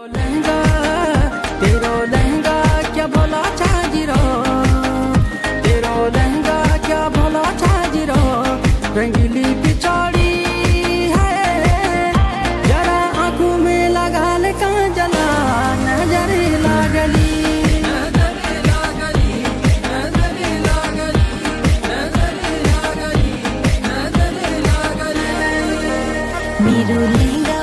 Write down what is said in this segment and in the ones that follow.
लहंगा तेरो लहंगा क्या भला छाजिरो, तेरो लहंगा क्या भला छाजिरो, रंगीली पिछौड़ी है जरा आंखों में लगा ले काजला, नजर लागली मेरो लहंगा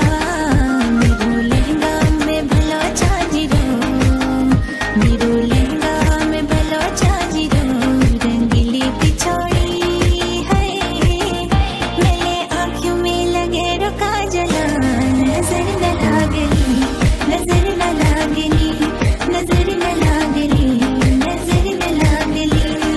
में भला छाजिरो, मेरो लहंगा में भला छाजिरो, रंगीली पिछौड़ी है मेरे आँखों में लगे रो काजला, नजर न लागली, नजर न लागली, नजर न लागली, नजर न लागली।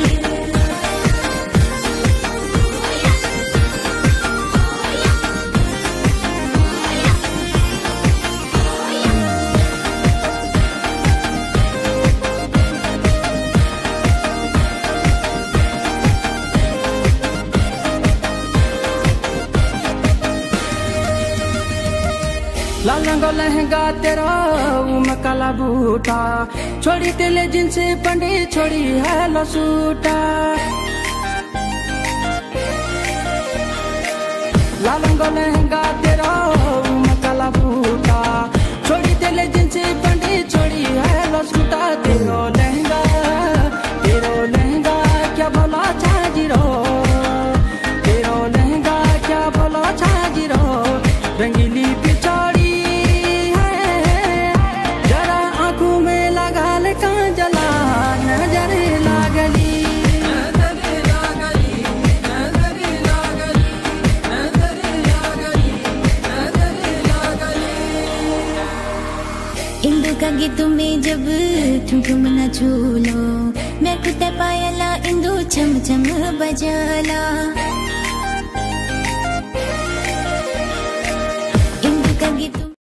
लाल रंग लहंगा तेरा उम काला बूटा, छोड़ी तेले जींस पंडी छोड़ी है लसूटा। लाल रंग लहंगा तेरा उम काला बूटा, छोड़ी तेले जींस पंडी छोड़ी है लसूटा। तेरो लहंगा क्या भला छाजिरो, तेरो लहंगा क्या भला छाजिरो, रंगीली पिछौड़ी काजला, नजर लागली इंदु का गीत में जब ठुमठुम न झूलो, मैं कुत्ते पायला इंदु छम छम बजाला।